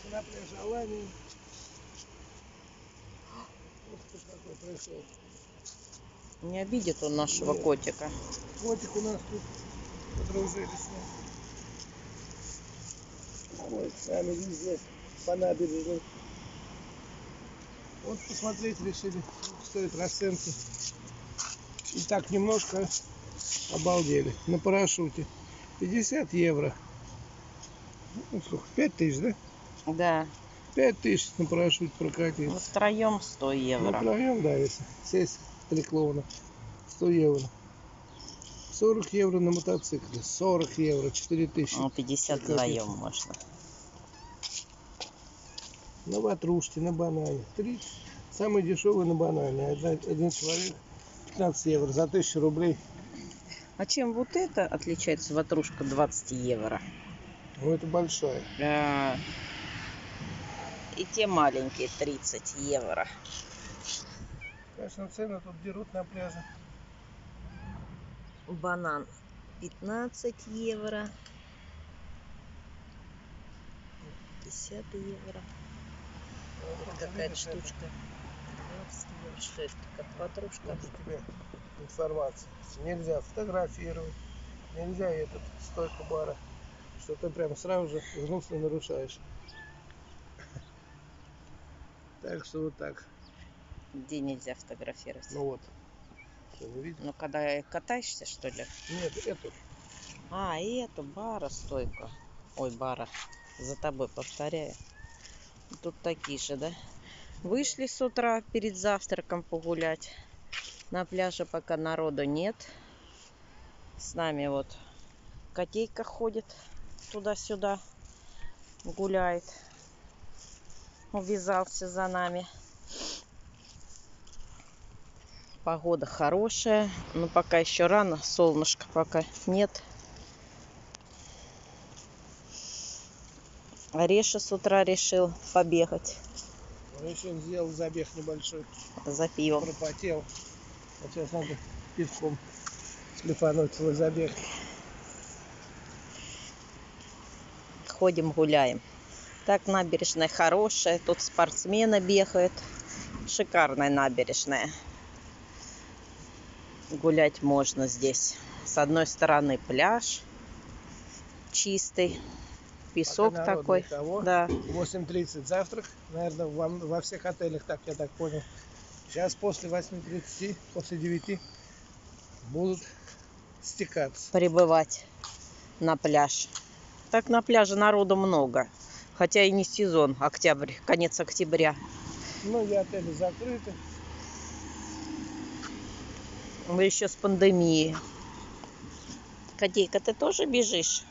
на пляже Алании. Вот кто такой пришел. Не обидит он нашего котика. Котик у нас тут подружились. Ой, сами везде по набережной. Вот посмотреть решили, сколько стоит расценки. И так немножко обалдели. На парашюте 50 евро. Ну, сколько? 5000, да? Да. 5000 на парашют прокатить. Втроем 100 евро. Втроем, да, если сесть 3 клоуна. 100 евро. 40 евро на мотоцикле. 40 евро, 4000. Ну, 50 вдвоем можно. На ватрушке, на банане. 30. Самый дешевый на банане. Один человек 15 евро за 1000 рублей. А чем вот это отличается ватрушка 20 евро? Ну, это большая. И те маленькие 30 евро. Конечно, цены тут дерут на пляже. Банан 15 евро. 50 евро. Вот какая-то штучка. 20 евро. Что это? Как ватрушка? Вот у тебя информация. Нельзя фотографировать. Нельзя этот стойку бара. Что ты прям сразу же гнусно нарушаешь. Так что вот так. Где нельзя фотографировать? Ну вот. Что, не видишь? Ну, когда катаешься, что ли? Нет, эту. А, и эту бара стойка. Ой, бара. За тобой повторяю. Тут такие же, да? Вышли с утра перед завтраком погулять. На пляже пока народу нет. С нами вот котейка ходит туда-сюда. Гуляет. Увязался за нами. Погода хорошая, но пока еще рано, солнышка пока нет. Реша с утра решил побегать. Решил сделать забег небольшой. За пивом. Пропотел. Вот сейчас надо пивком шлифануть свой забег. Ходим, гуляем. Так, набережная хорошая. Тут спортсмены бегают. Шикарная набережная. Гулять можно здесь. С одной стороны пляж чистый, песок такой. Да. 8:30 завтрак, наверное, во всех отелях, так я так понял. Сейчас после 8:30, после 9 будут стекаться. Прибывать на пляж. Так на пляже народу много. Хотя и не сезон, октябрь, конец октября. Многие отели закрыты. Мы еще с пандемией. Котейка, ты тоже бежишь?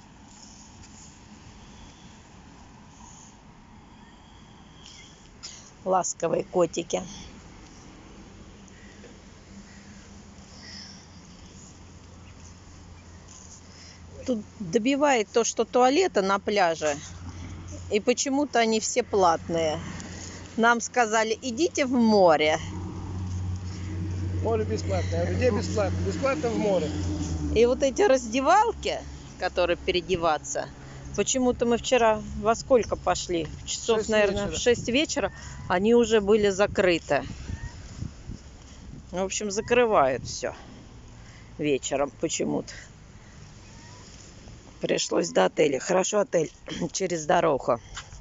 Ласковые котики. Тут добивает то, что туалеты на пляже. И почему-то они все платные. Нам сказали, идите в море. Море бесплатное. А где бесплатно? Бесплатно в море. И вот эти раздевалки, которые переодеваться, почему-то мы вчера во сколько пошли? Часов, 6 наверное, вечера. в 6 вечера. Они уже были закрыты. В общем, закрывают все вечером почему-то. Пришлось до отеля. Хорошо, отель через дорогу.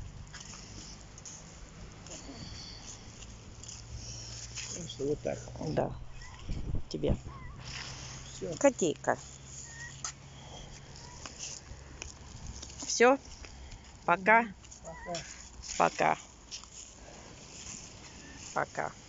Что вот так. Да. Тебе. Все. Котейка. Все. Пока. Пока. Пока. Пока.